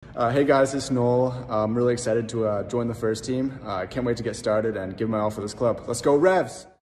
Hey guys, this is Noel. I'm really excited to join the first team. I can't wait to get started and give my all for this club. Let's go Revs!